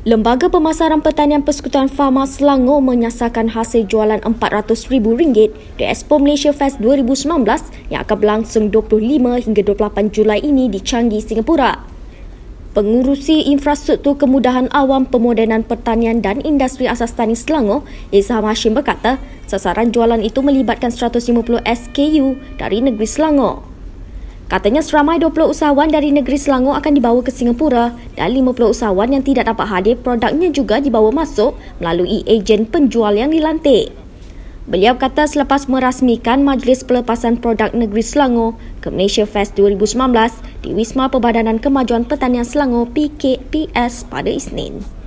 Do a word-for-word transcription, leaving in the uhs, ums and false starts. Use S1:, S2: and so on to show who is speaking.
S1: Lembaga Pemasaran Pertanian Persekutuan Farma Selangor menyasarkan hasil jualan empat ratus ribu ringgit di Expo Malaysia Fest dua ribu sembilan belas yang akan berlangsung dua puluh lima hingga dua puluh lapan Julai ini di Changi, Singapura. Pengurusi Infrastruktur Kemudahan Awam Pemodenan Pertanian dan Industri Asas Tani Selangor, Izham Hashim berkata, sasaran jualan itu melibatkan seratus lima puluh S K U dari negeri Selangor. Katanya seramai dua puluh usahawan dari negeri Selangor akan dibawa ke Singapura dan lima puluh usahawan yang tidak dapat hadir produknya juga dibawa masuk melalui ejen penjual yang dilantik. Beliau kata selepas merasmikan Majlis Pelepasan Produk Negeri Selangor ke Malaysia Fest dua ribu sembilan belas di Wisma Perbadanan Kemajuan Pertanian Selangor P K P S pada Isnin.